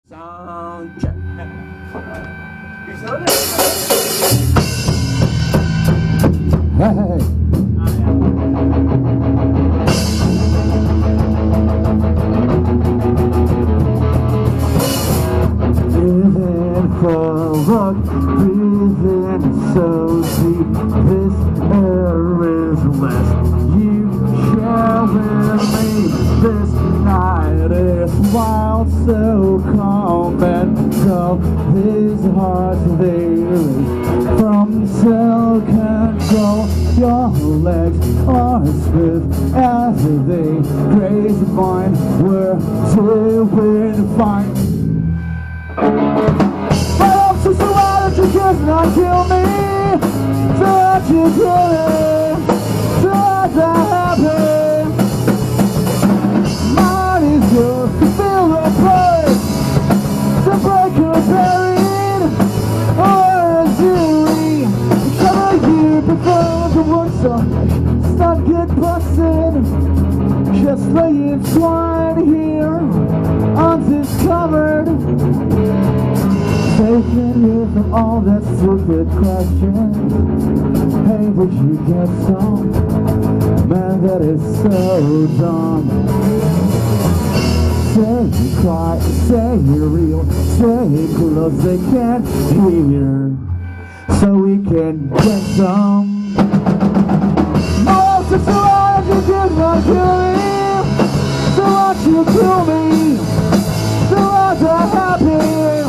Sound check. Hey. Breathing forward, breathing so deep. This air is blessed. You share with me. This night is wild, so calm and dull. His heart they race from self-control. Your legs are smooth as they graze mine. We're doing fine. My hopes are so wild that you cannot kill me. So what you doing? So what's happening? My heart is yours to feel the pain, to break your buried or doing. Cover you before the works on start get busted. Just laying twine here undiscovered. Taking you from all that stupid questions. Hey, did you get some? Man, that is so dumb. Say you cry, say you're real, say close they can't hear, so we can get some. Most of the lies you did not kill me, so won't you kill me, so what's happy?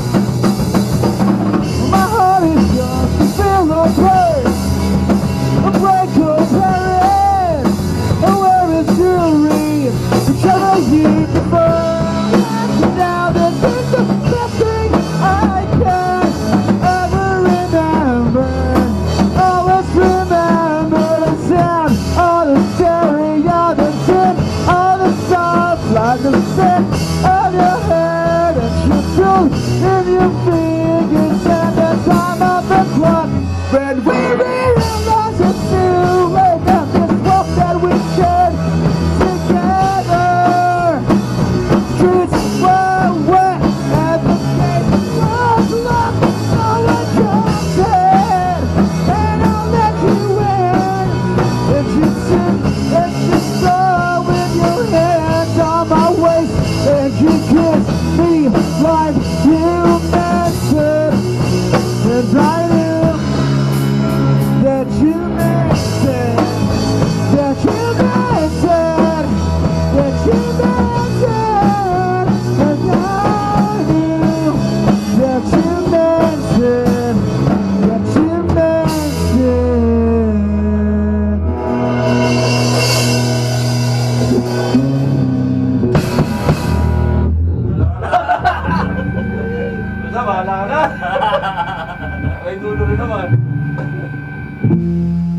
My heart is yours to feel the pain, a break your parents, and wear his jewelry, to cover you before. Now that is the best thing I can ever remember. Always remember the sound of the cherry, of the tin, of the soft, like the scent of your hair that you feel in your fingers, and the time of the clock when we realize it's too late. Now this walk that we shared together, streets were wet and the gate was locked. So I jumped in and I'll let you in. If you sit and you throw with your hands on my waist, and you kiss me like you meant it, and I knew that you meant it, that you meant it, that you meant it, and I knew that you meant it, that you meant it. Basta bahala ka na. May dulo rin naman.